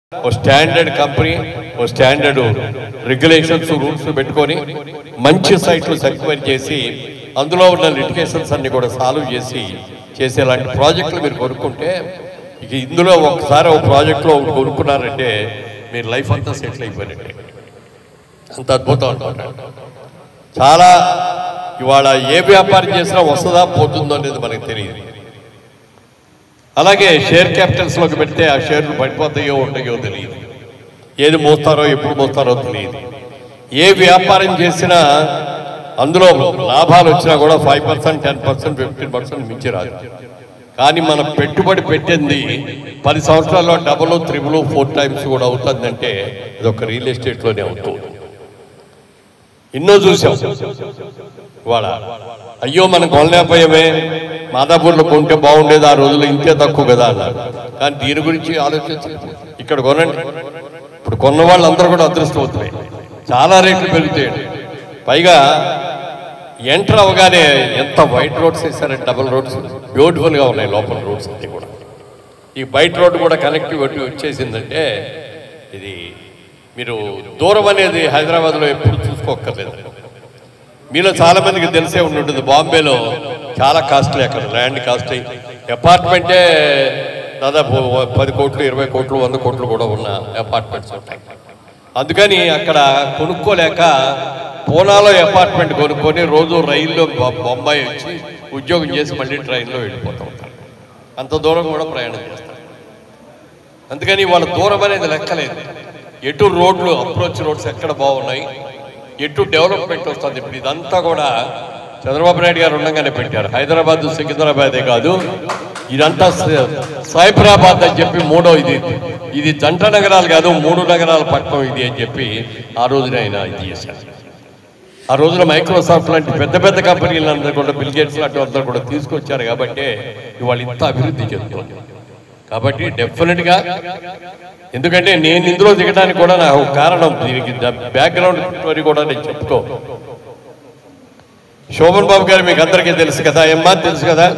ఓ standard company ఓ standard regulations rules పెట్టుకొని మంచి సైట్లు సర్టిఫై చేసి అందులో ఉన్న లిటిగేషన్స్ అన్ని కూడా సాల్వ్ చేసేలాంటి ప్రాజెక్టులు మీరు కొనుక్కుంటే ఇక ఇందులో ఒకసారి ఒక ప్రాజెక్ట్లో కొనుక్కున్నారంటే మీరు లైఫ్ అంతా సెటిల్ అయిపోయినట్టే. అంత అద్భుతం అనుకుంటారు. చాలా ఇవాళ ఏ వ్యాపారం చేసినా వస్తుందా పోతుందో అనేది మనకు తెలియదు. అలాగే షేర్ క్యాపిటల్స్లోకి పెడితే ఆ షేర్లు పడిపోతాయో ఉంటాయో తెలియదు. ఏది మోస్తారో ఎప్పుడు మోస్తారో తెలియదు. ఏ వ్యాపారం చేసినా అందులో లాభాలు వచ్చినా కూడా 5%, 10%, 15% మించి రాదు. కానీ మనం పెట్టుబడి పెట్టింది 10 సంవత్సరాల్లో డబుల్, త్రిబుల్, 4 టైమ్స్ కూడా అవుతుందంటే ఇది ఒక రియల్ ఎస్టేట్లోనే అవుతుంది. ఎన్నో చూసాం. ఇవాళ అయ్యో మనం కొనలేకపోయామే, మాదాపూర్లో కొంటే బాగుండేది, ఆ రోజులు ఇంతే తక్కువ కదా అన్నారు. కానీ దీని గురించి ఆలోచించి ఇక్కడ కొనండి. ఇప్పుడు కొన్న వాళ్ళందరూ కూడా అదృష్టమవుతున్నాయి. చాలా రేట్లు పెరుగుతాయండి. పైగా ఎంటర్ అవగానే ఎంత వైట్ రోడ్స్ వేసారంటే డబుల్ రోడ్స్ బ్యూటిఫుల్గా ఉన్నాయి. లోపల రోడ్స్ అన్నీ కూడా ఈ బయట రోడ్డు కూడా కనెక్టివిటీ వచ్చేసిందంటే ఇది మీరు దూరం అనేది హైదరాబాద్లో ఎప్పుడు చూసుకోక్కర్లేదు. మీలో చాలామందికి తెలిసే ఉంటుంది, బాంబేలో చాలా కాస్ట్లీ, అక్కడ ల్యాండ్ కాస్ట్లీ, అపార్ట్మెంటే దాదాపు 10 కోట్లు, 20 కోట్లు, 100 కోట్లు కూడా ఉన్న అపార్ట్మెంట్స్ ఉంటాయి. అందుకని అక్కడ కొనుక్కోలేక పూనాలో అపార్ట్మెంట్ కొనుక్కొని రోజు రైల్లో బొంబాయి వచ్చి ఉద్యోగం చేసి మళ్ళీ ట్రైన్లో వెళ్ళిపోతూ ఉంటారు. అంత దూరం కూడా ప్రయాణం చేస్తారు. అందుకని వాళ్ళ దూరం అనేది లెక్కలేదు. ఎటు రోడ్లు, అప్రోచ్ రోడ్స్ ఎక్కడ బాగున్నాయి, ఎటు డెవలప్మెంట్ వస్తుంది. ఇప్పుడు ఇదంతా కూడా చంద్రబాబు నాయుడు గారు ఉండగానే పెట్టారు. హైదరాబాద్ సికింద్రాబాదే కాదు, ఇదంతా సైబరాబాద్ అని చెప్పి మూడో ఇది జంట నగరాలు కాదు, 3 నగరాల పట్టణం ఇది అని చెప్పి ఆ రోజున ఆయన ఇది చేశారు. ఆ రోజున మైక్రోసాఫ్ట్ లాంటి పెద్ద పెద్ద కంపెనీలందరూ కూడా, బిల్ గేట్స్ లాంటి అందరూ కూడా తీసుకొచ్చారు. కాబట్టి ఇవాళ ఇంత అభివృద్ధి చెందుతుంది. కాబట్టి డెఫినెట్గా, ఎందుకంటే నేను ఇందులో దిగడానికి కూడా నాకు కారణం, దీనికి బ్యాక్గ్రౌండ్ స్టోరీ కూడా నేను చెప్పుకో. శోభన్ బాబు గారు మీకు అందరికీ తెలుసు కదా, తెలుసు కదా.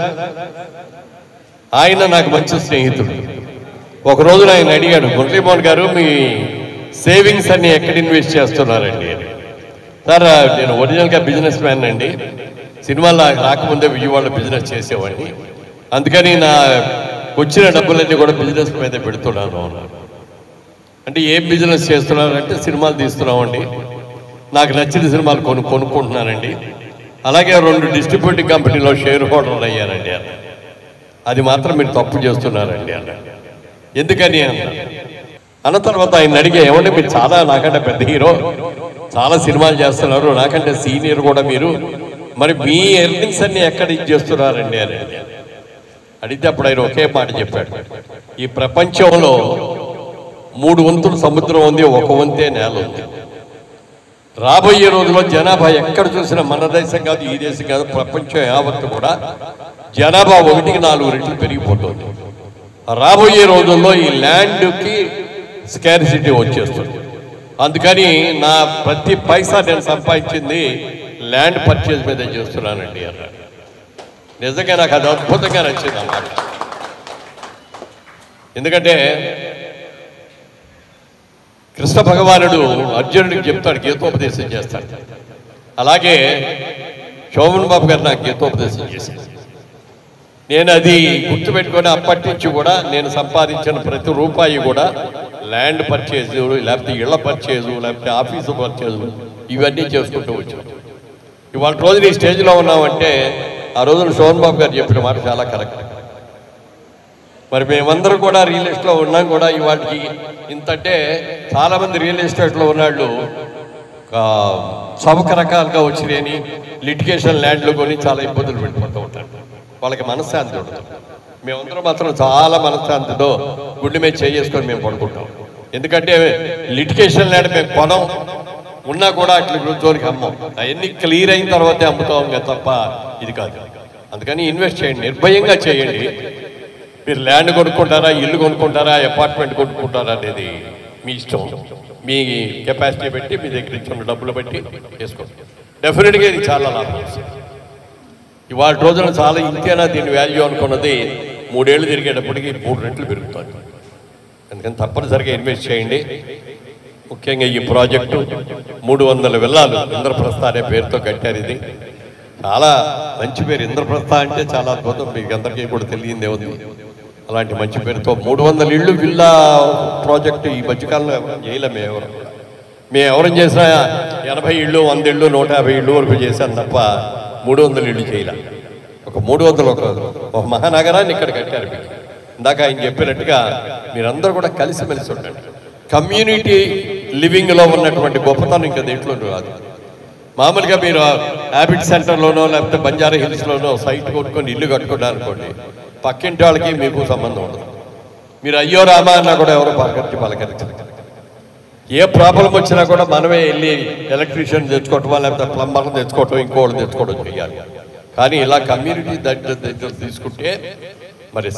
ఆయన నాకు మంచి స్నేహితుడు. ఒకరోజు ఆయన అడిగాడు, మురళీ మోహన్ గారు మీ సేవింగ్స్ అన్ని ఎక్కడ ఇన్వెస్ట్ చేస్తున్నారండి అని. సార్ నేను ఒరిజినల్గా బిజినెస్ మ్యాన్ అండి, సినిమాలో రాకముందే విజయవాడలో బిజినెస్ చేసేవాడిని, అందుకని నా వచ్చిన డబ్బులన్నీ కూడా బిజినెస్ మీద పెడుతున్నాను అన్నాను. అంటే ఏం బిజినెస్ చేస్తున్నారంటే సినిమాలు తీస్తున్నామండి, నాకు నచ్చిన సినిమాలు కొనుక్కుంటున్నానండి, అలాగే 2 డిస్ట్రిబ్యూటింగ్ కంపెనీలో షేర్ హోల్డర్ అయ్యానండి అన్న. అది మాత్రం మీరు తప్పు చేస్తున్నారండి అన్న. ఎందుకని అన్న తర్వాత ఆయన అడిగే, ఏమంటే మీరు చాలా నాకంటే పెద్ద హీరో, చాలా సినిమాలు చేస్తున్నారు, నాకంటే సీనియర్ కూడా మీరు, మరి మీ ఎర్నింగ్స్ అన్ని ఎక్కడ ఇచ్చేస్తున్నారండి అని అడిగితే అప్పుడు ఆయన ఒకే మాట చెప్పాడు, ఈ ప్రపంచంలో 3 వంతులు సముద్రం ఉంది, 1 వంతే నేల ఉంది. రాబోయే రోజుల్లో జనాభా ఎక్కడ చూసినా, మన దేశం కాదు, ఈ దేశం కాదు, ప్రపంచం యావత్తు కూడా జనాభా 1కి 4 రెట్లు పెరిగిపోతుంది. రాబోయే రోజుల్లో ఈ ల్యాండ్కి స్కార్సిటీ వచ్చేస్తుంది. అందుకని నా ప్రతి పైసా నేను సంపాదించింది ల్యాండ్ పర్చేజ్ మీద చేస్తున్నానండి అన్నాడు. నిజంగా నాకు అది అద్భుతంగా నచ్చింది అన్నమాట. ఎందుకంటే కృష్ణ భగవానుడు అర్జునుడికి చెప్తాడు, గీతోపదేశం చేస్తాడు. అలాగే శోభన్ బాబు గారు నాకు గీతోపదేశం చేశాడు. నేను అది గుర్తుపెట్టుకొని అప్పటి నుంచి కూడా నేను సంపాదించిన ప్రతి రూపాయి కూడా ల్యాండ్ పర్చేజు, లేకపోతే ఇళ్ల పర్చేజు, లేకపోతే ఆఫీసు పర్చేజు, ఇవన్నీ చేసుకుంటూ వచ్చాం. ఇవాళ రోజున ఈ స్టేజ్లో ఉన్నామంటే ఆ రోజున శోభన్ బాబు గారు చెప్పిన మాట చాలా కరెక్ట్. మరి మేమందరం కూడా రియల్ ఎస్టేట్లో ఉన్నాం కూడా. ఇవాటికి ఇంతంటే చాలామంది రియల్ ఎస్టేట్లో ఉన్నాళ్ళు సవక రకాలుగా వచ్చినాయని లిటిగేషన్ ల్యాండ్లు కొని చాలా ఇబ్బందులు పెట్టుకుంటూ ఉంటారు. వాళ్ళకి మనశ్శాంతి ఉండదు. మేమందరం మాత్రం చాలా మనశ్శాంతితో గుండె మీద చేసుకొని మేము పడుకుంటాం. ఎందుకంటే లిటిగేషన్ ల్యాండ్ మేము కొనం, ఉన్నా కూడా అట్లా జోలికి అమ్మం. అవన్నీ క్లియర్ అయిన తర్వాతే అమ్ముతాం తప్ప ఇది కాదు. అందుకని ఇన్వెస్ట్ చేయండి, నిర్భయంగా చేయండి. మీరు ల్యాండ్ కొనుక్కుంటారా, ఇల్లు కొనుక్కుంటారా, అపార్ట్మెంట్ కొనుక్కుంటారా అనేది మీ ఇష్టం. మీ కెపాసిటీ పెట్టి, మీ దగ్గర ఇచ్చిన డబ్బులు బట్టి చేసుకోండి. డెఫినెట్గా ఇది చాలా లాభం. ఇవాళ రోజున చాలా ఇంతేనా దీని వాల్యూ అనుకున్నది 3 ఏళ్ళు తిరిగేటప్పటికి 3 రెట్లు పెరుగుతుంది. అందుకని తప్పనిసరిగా ఇన్వెస్ట్ చేయండి. ముఖ్యంగా ఈ ప్రాజెక్టు 300 విల్లాలు ఇంద్రప్రస్థ అనే పేరుతో కట్టారు. ఇది చాలా మంచి పేరు. ఇంద్రప్రస్థ అంటే చాలా అద్భుతం, మీకు అందరికీ కూడా తెలియందే ఉంది. అలాంటి మంచి పేరుతో 300 ఇళ్ళు విల్లా ప్రాజెక్టు ఈ మధ్యకాలంలో చేయలేం. మేము ఎవరం చేసినా 80 ఇళ్ళు, 100 ఇళ్ళు, 150 ఇళ్ళు వరకు చేశాను తప్ప 300 ఇళ్ళు చేయలే. ఒక 300 ఒక మహానగరాన్ని ఇక్కడ కట్టారు. మీకు ఇందాక ఆయన చెప్పినట్టుగా మీరందరూ కూడా కలిసిమెలిసి ఉండండి. కమ్యూనిటీ లివింగ్లో ఉన్నటువంటి గొప్పతనం ఇంకా దేంట్లో రాదు. మామూలుగా మీరు హ్యాబిట్ సెంటర్లోనో లేకపోతే బంజారా హిల్స్లోనో సైట్ కొట్టుకొని ఇల్లు కట్టుకున్నారు అనుకోండి, పక్కింటి వాళ్ళకి మీకు సంబంధం ఉండదు. మీరు అయ్యో రామా అన్నా కూడా ఎవరో పలకరించరు. ఏ ప్రాబ్లం వచ్చినా కూడా మనమే వెళ్ళి ఎలక్ట్రీషియన్ తెచ్చుకోవటం లేకపోతే ప్లంబర్ని తెచ్చుకోవటం ఇంకోళ్ళు తెచ్చుకోవడం చేయాలి. కానీ ఇలా కమ్యూనిటీ దగ్గర తీసుకుంటే మరి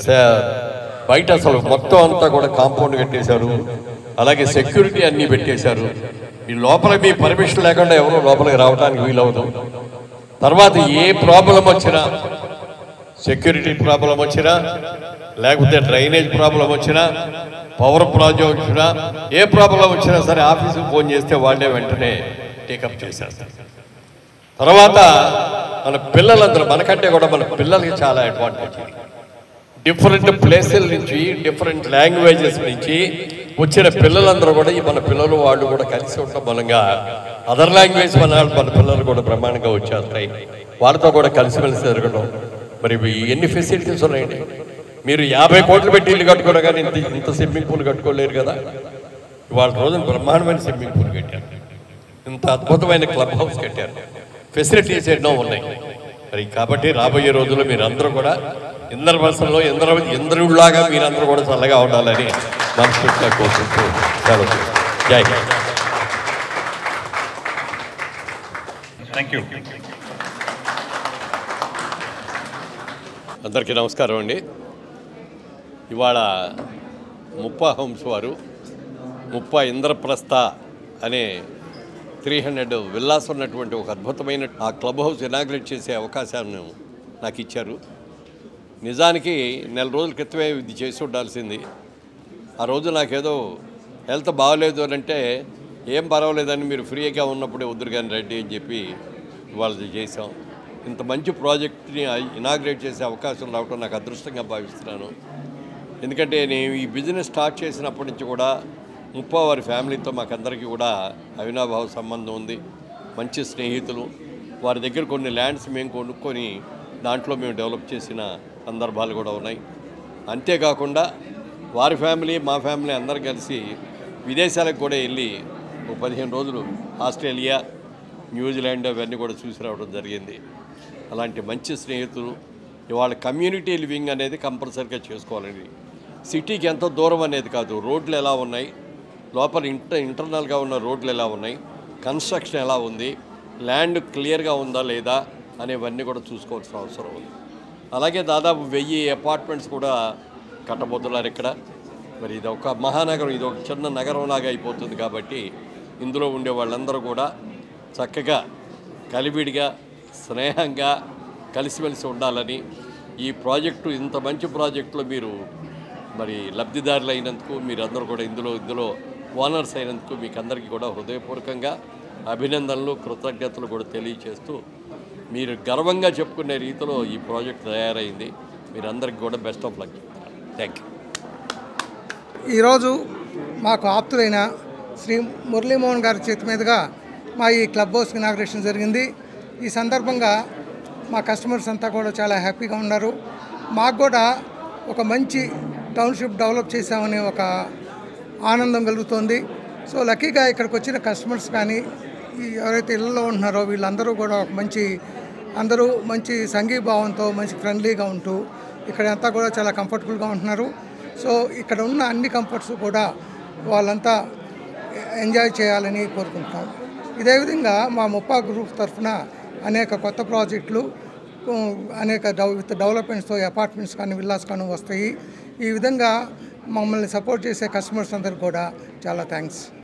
బయట అసలు మొత్తం అంతా కూడా కాంపౌండ్ కట్టేశారు. అలాగే సెక్యూరిటీ అన్నీ పెట్టేశారు. ఈ లోపల మీ పర్మిషన్ లేకుండా ఎవరో లోపలికి రావడానికి వీలవదు. తర్వాత ఏ ప్రాబ్లం వచ్చినా, సెక్యూరిటీ ప్రాబ్లం వచ్చినా, లేకపోతే డ్రైనేజ్ ప్రాబ్లం వచ్చినా, పవర్ ప్రాబ్లం వచ్చినా, ఏ ప్రాబ్లం వచ్చినా సరే ఆఫీసుకు ఫోన్ చేస్తే వాళ్ళే వెంటనే టేకప్ చేసేస్తారు. తర్వాత మన పిల్లలందరూ, మనకంటే కూడా మన పిల్లలకి చాలా అడ్వాంటేజ్. డిఫరెంట్ ప్లేసుల నుంచి, డిఫరెంట్ లాంగ్వేజెస్ నుంచి వచ్చిన పిల్లలందరూ కూడా మన పిల్లలు వాళ్ళు కూడా కలిసి ఉండడం మూలంగా అదర్ లాంగ్వేజ్ మన పిల్లలు కూడా బ్రహ్మాండంగా వచ్చేస్తాయి. వాళ్ళతో కూడా కలిసిమెలిసి జరగడం. మరి ఎన్ని ఫెసిలిటీస్ ఉన్నాయండి. మీరు 50 కోట్లు పెట్టి ఇల్లు కట్టుకున్నా కానీ ఇంత స్విమ్మింగ్ పూల్ కట్టుకోలేరు కదా. ఇవాళ రోజున బ్రహ్మాండమైన స్విమ్మింగ్ పూల్ కట్టారు, ఇంత అద్భుతమైన క్లబ్ హౌస్ కట్టారు, ఫెసిలిటీస్ ఎన్నో ఉన్నాయి. మరి కాబట్టి రాబోయే రోజుల్లో మీరందరూ కూడా ఇంద్రవసంలో ఇంద్రుడిలాగా మీరందరూ కూడా చల్లగా ఉండాలని మనస్ఫూర్తిగా కోరుకుంటూ సెలవు. జై హింద్. Thank you. అందరికీ నమస్కారం అండి. ఇవాళ ముప్పా హోమ్స్ వారు ఇంద్రప్రస్థ అనే 300 విల్లాస్ ఉన్నటువంటి ఒక అద్భుతమైన ఆ క్లబ్ హౌస్ ఇనాగ్రేట్ చేసే అవకాశాన్ని నాకు ఇచ్చారు. నిజానికి నెల రోజుల క్రితమే ఇది చేసి ఉండాల్సింది. ఆ రోజు నాకేదో హెల్త్ బాగోలేదు అని అంటే, ఏం పర్వాలేదని మీరు ఫ్రీగా ఉన్నప్పుడే వద్దురు కానీ రండి అని చెప్పి ఇవాళ చేసాం. ఇంత మంచి ప్రాజెక్ట్ని ఇనాగ్రేట్ చేసే అవకాశం రావడం నాకు అదృష్టంగా భావిస్తున్నాను. ఎందుకంటే నేను ఈ బిజినెస్ స్టార్ట్ చేసినప్పటి నుంచి కూడా వారి ఫ్యామిలీతో మాకందరికీ కూడా అవినాభావ సంబంధం ఉంది. మంచి స్నేహితులు. వారి దగ్గర కొన్ని ల్యాండ్స్ మేము కొనుక్కొని దాంట్లో మేము డెవలప్ చేసిన సందర్భాలు కూడా ఉన్నాయి. అంతేకాకుండా వారి ఫ్యామిలీ మా ఫ్యామిలీ అందరూ కలిసి విదేశాలకు కూడా వెళ్ళి 15 రోజులు ఆస్ట్రేలియా, న్యూజిలాండ్ అవన్నీ కూడా చూసి రావడం జరిగింది. అలాంటి మంచి స్నేహితులు. ఇవాళ కమ్యూనిటీ లివింగ్ అనేది కంపల్సరీగా చేసుకోవాలండి. సిటీకి ఎంత దూరం అనేది కాదు, రోడ్లు ఎలా ఉన్నాయి, లోపల ఇంటర్నల్గా ఉన్న రోడ్లు ఎలా ఉన్నాయి, కన్స్ట్రక్షన్ ఎలా ఉంది, ల్యాండ్ క్లియర్గా ఉందా లేదా అనేవన్నీ కూడా చూసుకోవాల్సిన అవసరం ఉంది. అలాగే దాదాపు 1000 అపార్ట్మెంట్స్ కూడా కట్టబోతున్నారు ఇక్కడ. మరి ఇది ఒక మహానగరం, ఇది ఒక చిన్న నగరంలాగా అయిపోతుంది. కాబట్టి ఇందులో ఉండే వాళ్ళందరూ కూడా చక్కగా కలివిడిగా స్నేహంగా కలిసిమెలిసి ఉండాలని, ఈ ప్రాజెక్టు ఇంత మంచి ప్రాజెక్టులో మీరు మరి లబ్ధిదారులు అయినందుకు, మీరందరూ కూడా ఇందులో ఓనర్స్ అయినందుకు మీకు అందరికీ కూడా హృదయపూర్వకంగా అభినందనలు, కృతజ్ఞతలు కూడా తెలియచేస్తూ, మీరు గర్వంగా చెప్పుకునే రీతిలో ఈ ప్రాజెక్ట్ తయారైంది. మీరందరికీ కూడా best of luck. Thank you. ఈరోజు మాకు ఆప్తులైన శ్రీ మురళీ మోహన్ గారి చేతి మీదుగా మా ఈ క్లబ్ హౌస్ ఇనాగ్రేషన్ జరిగింది. ఈ సందర్భంగా మా కస్టమర్స్ అంతా కూడా చాలా హ్యాపీగా ఉన్నారు. మాకు కూడా ఒక మంచి టౌన్షిప్ డెవలప్ చేసామనే ఒక ఆనందం కలుగుతోంది. సో లక్కీగా ఇక్కడికి వచ్చిన కస్టమర్స్ కానీ ఎవరైతే ఇళ్ళలో ఉంటున్నారో వీళ్ళందరూ కూడా అందరూ మంచి సంఘీభావంతో మంచి ఫ్రెండ్లీగా ఉంటూ ఇక్కడ అంతా కూడా చాలా కంఫర్టబుల్గా ఉంటున్నారు. సో ఇక్కడ ఉన్న అన్ని కంఫర్ట్స్ కూడా వాళ్ళంతా ఎంజాయ్ చేయాలని కోరుకుంటున్నాం. ఇదే విధంగా మా ముప్పా గ్రూప్ తరఫున అనేక కొత్త ప్రాజెక్టులు, అనేక విత్ డెవలప్మెంట్స్తో అపార్ట్మెంట్స్ కానీ విల్లాస్ కానీ వస్తాయి. ఈ విధంగా మమ్మల్ని సపోర్ట్ చేసే కస్టమర్స్ అందరికీ కూడా చాలా థ్యాంక్స్.